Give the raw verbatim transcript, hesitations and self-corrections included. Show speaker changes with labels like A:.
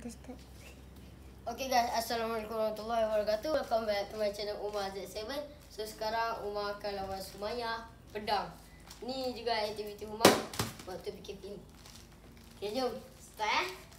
A: Start.
B: Okay guys, Assalamualaikum warahmatullahi wabarakatuh. Welcome back to my channel Umar Z tujuh. So sekarang Umar akan lawan Sumayyah Pedang. Ni juga aktiviti Umar waktu P K P ni. Okay, jom start eh.